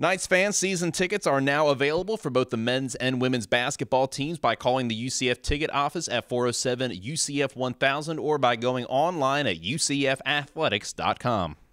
Knights fans, season tickets are now available for both the men's and women's basketball teams by calling the UCF ticket office at 407 UCF 1000 or by going online at ucfathletics.com.